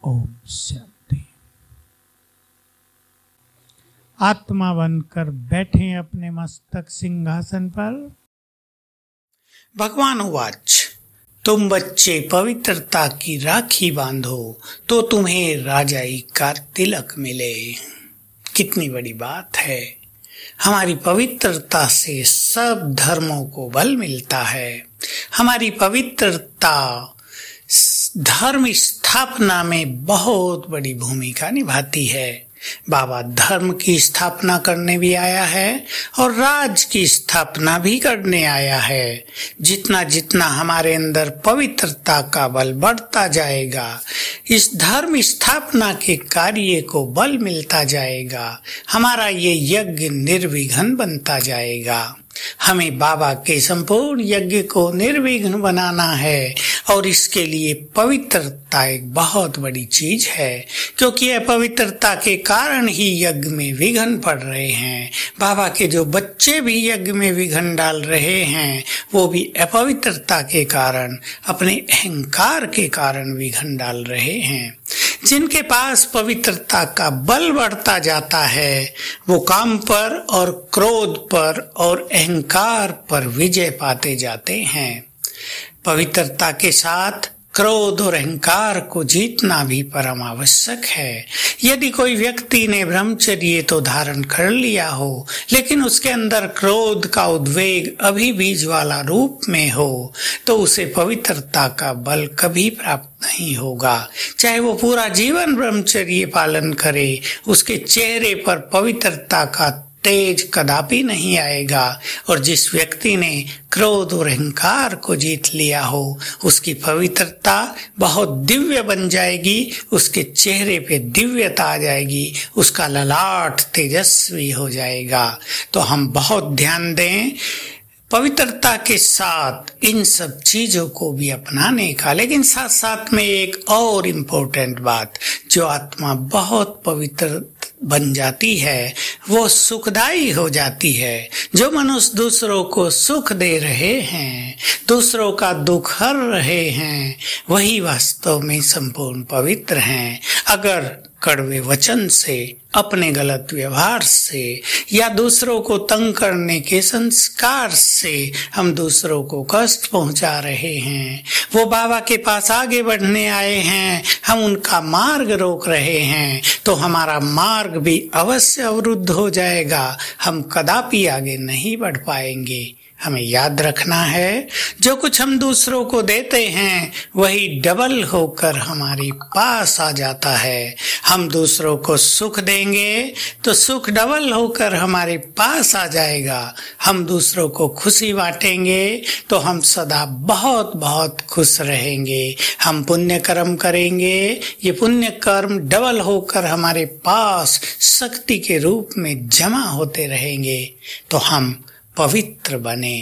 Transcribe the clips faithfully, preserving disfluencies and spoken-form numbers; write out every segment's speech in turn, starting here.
ओम शांति। आत्मा बनकर बैठे अपने मस्तक सिंहासन पर। भगवान उवाच, तुम बच्चे पवित्रता की राखी बांधो तो तुम्हें राजाई का तिलक मिले। कितनी बड़ी बात है। हमारी पवित्रता से सब धर्मों को बल मिलता है। हमारी पवित्रता धर्म स्थापना में बहुत बड़ी भूमिका निभाती है। बाबा धर्म की स्थापना करने भी आया है और राज की स्थापना भी करने आया है। जितना जितना हमारे अंदर पवित्रता का बल बढ़ता जाएगा, इस धर्म स्थापना के कार्य को बल मिलता जाएगा, हमारा ये यज्ञ निर्विघ्न बनता जाएगा। हमें बाबा के संपूर्ण यज्ञ को निर्विघ्न बनाना है और इसके लिए पवित्रता एक बहुत बड़ी चीज है, क्योंकि यह पवित्रता के कारण ही यज्ञ में विघ्न पड़ रहे हैं। बाबा के जो बच्चे भी यज्ञ में विघ्न डाल रहे हैं, वो भी अपवित्रता के कारण, अपने अहंकार के कारण विघ्न डाल रहे हैं। जिनके पास पवित्रता का बल बढ़ता जाता है, वो काम पर और क्रोध पर और अहंकार पर विजय पाते जाते हैं। पवित्रता के साथ क्रोध और अहंकार को जीतना भी परम आवश्यक है। यदि कोई व्यक्ति ने ब्रह्मचर्य तो धारण कर लिया हो, लेकिन उसके अंदर क्रोध का उद्वेग अभी बीज वाला रूप में हो, तो उसे पवित्रता का बल कभी प्राप्त नहीं होगा। चाहे वो पूरा जीवन ब्रह्मचर्य पालन करे, उसके चेहरे पर पवित्रता का तेज कदापि नहीं आएगा। और जिस व्यक्ति ने क्रोध और अहंकार को जीत लिया हो, उसकी पवित्रता बहुत दिव्य बन जाएगी, उसके चेहरे पे दिव्यता आ जाएगी, उसका ललाट तेजस्वी हो जाएगा। तो हम बहुत ध्यान दें पवित्रता के साथ इन सब चीजों को भी अपनाने का। लेकिन साथ साथ में एक और इम्पोर्टेंट बात, जो आत्मा बहुत पवित्र बन जाती है, वो सुखदायी हो जाती है। जो मनुष्य दूसरों को सुख दे रहे हैं, दूसरों का दुख हर रहे हैं, वही वास्तव में संपूर्ण पवित्र हैं। अगर कड़वे वचन से, अपने गलत व्यवहार से या दूसरों को तंग करने के संस्कार से हम दूसरों को कष्ट पहुंचा रहे हैं, वो बाबा के पास आगे बढ़ने आए हैं, हम उनका मार्ग रोक रहे हैं, तो हमारा मार्ग भी अवश्य अवरुद्ध हो जाएगा। हम कदापि आगे नहीं बढ़ पाएंगे। हमें याद रखना है, जो कुछ हम दूसरों को देते हैं वही डबल होकर हमारे पास आ जाता है। हम दूसरों को सुख देंगे तो सुख डबल होकर हमारे पास आ जाएगा। हम दूसरों को खुशी बांटेंगे तो हम सदा बहुत बहुत खुश रहेंगे। हम पुण्य कर्म करेंगे, ये पुण्य कर्म डबल होकर हमारे पास शक्ति के रूप में जमा होते रहेंगे। तो हम पवित्र बने,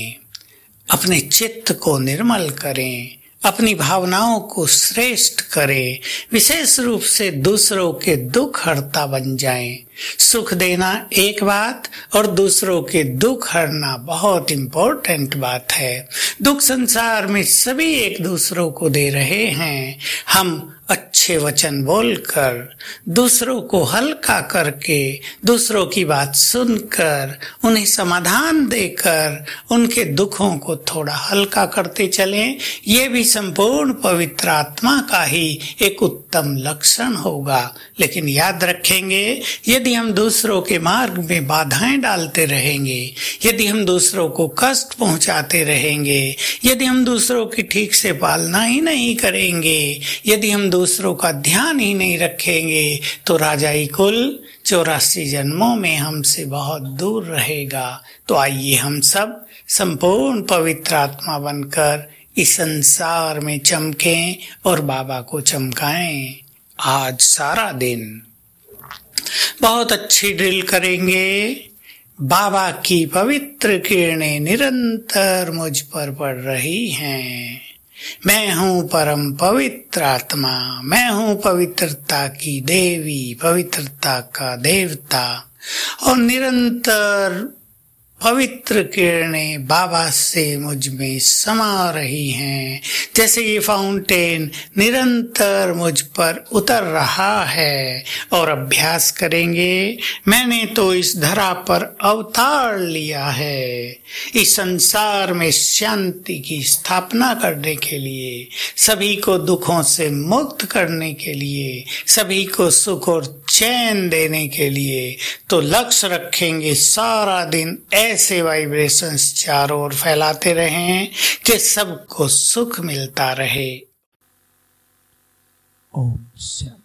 अपने चित्त को निर्मल करें, अपनी भावनाओं को श्रेष्ठ करें, विशेष रूप से दूसरों के दुख हरता बन जाएं। सुख देना एक बात और दूसरों के दुख हरना बहुत इम्पोर्टेंट बात है। दुख संसार में सभी एक दूसरों को दे रहे हैं। हम अच्छे वचन बोलकर, दूसरों को हल्का करके, दूसरों की बात सुनकर, उन्हें समाधान देकर उनके दुखों को थोड़ा हल्का करते चलें, ये भी संपूर्ण पवित्र आत्मा का ही एक उत्तम लक्षण होगा। लेकिन याद रखेंगे, यदि हम दूसरों के मार्ग में बाधाएं डालते रहेंगे, यदि हम दूसरों को कष्ट पहुंचाते रहेंगे, यदि हम दूसरों की ठीक से पालना ही नहीं करेंगे, यदि हम दूसरों का ध्यान ही नहीं रखेंगे, तो राजाई कुल चौरासी जन्मों में हमसे बहुत दूर रहेगा। तो आइए हम सब संपूर्ण पवित्र आत्मा बनकर इस संसार में चमकें और बाबा को चमकाएं। आज सारा दिन बहुत अच्छी ड्रिल करेंगे। बाबा की पवित्र किरणें निरंतर मुझ पर पड़ रही हैं। मैं हूँ परम पवित्र आत्मा, मैं हूँ पवित्रता की देवी, पवित्रता का देवता। और निरंतर पवित्र किरणें बाबा से मुझ में समा रही हैं, जैसे ये फाउंटेन निरंतर मुझ पर उतर रहा है। और अभ्यास करेंगे, मैंने तो इस धरा पर अवतार लिया है, इस संसार में शांति की स्थापना करने के लिए, सभी को दुखों से मुक्त करने के लिए, सभी को सुख और चैन देने के लिए। तो लक्ष्य रखेंगे सारा दिन ऐसे वाइब्रेशंस चारों ओर फैलाते रहें कि सबको सुख मिलता रहे। ओम शांति।